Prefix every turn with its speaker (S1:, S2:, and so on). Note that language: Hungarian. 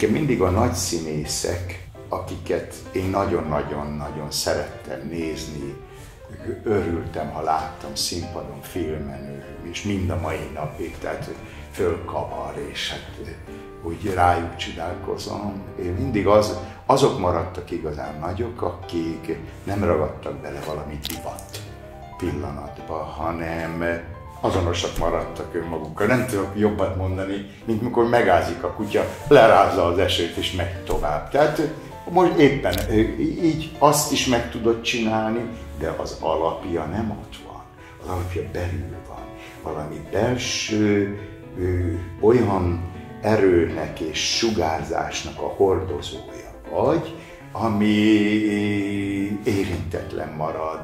S1: Nekem mindig a nagy színészek, akiket én nagyon-nagyon-nagyon szerettem nézni, örültem, ha láttam színpadon, filmen, és mind a mai napig, tehát fölkavar, és hát úgy rájuk csodálkozom. Én mindig azok maradtak igazán nagyok, akik nem ragadtak bele valami divat pillanatba, hanem azonosak maradtak önmagukkal. Nem tudok jobbat mondani, mint mikor megázik a kutya, lerázza az esőt és megy tovább. Tehát most éppen így azt is meg tudod csinálni, de az alapja nem ott van. Az alapja belül van. Valami belső olyan erőnek és sugárzásnak a hordozója vagy, ami érintetlen marad.